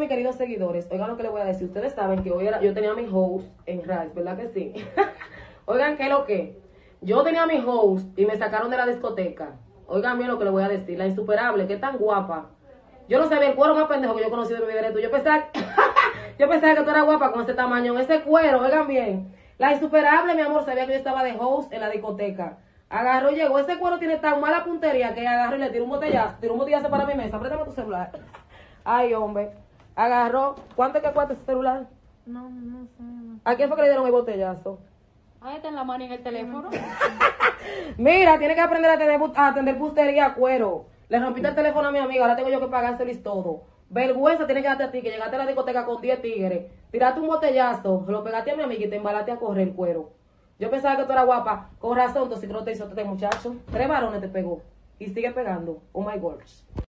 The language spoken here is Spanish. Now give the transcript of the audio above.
mis queridos seguidores, oigan lo que les voy a decir. Ustedes saben que hoy yo tenía mi host en Rise, ¿verdad que sí? Oigan, ¿qué es lo que? Yo tenía mi host y me sacaron de la discoteca. Oigan bien lo que les voy a decir. La insuperable, que tan guapa. Yo no sabía el cuero más pendejo que yo conocí de mi vida. Yo pensaba, yo pensaba que tú eras guapa con ese tamaño, en ese cuero, oigan bien. La insuperable, mi amor, sabía que yo estaba de host en la discoteca. Agarró, llegó, ese cuero tiene tan mala puntería que agarró y le tiró un botellazo para mi mesa. Préstame tu celular. Ay, hombre. Agarró. ¿Cuánto es que cuesta ese celular? No sé. ¿A quién fue que le dieron el botellazo? Ahí está en la mano y en el teléfono. Mira, tiene que aprender a atender pustería a cuero. Le rompiste el teléfono a mi amiga, ahora tengo yo que pagárselis todo. Vergüenza tiene que darte a ti, que llegaste a la discoteca con 10 tigres, tiraste un botellazo, lo pegaste a mi amiga y te embalaste a correr el cuero. Yo pensaba que tú eras guapa, con razón, tu psicólogo te hizo este muchacho. 3 varones te pegó y sigue pegando. Oh my God.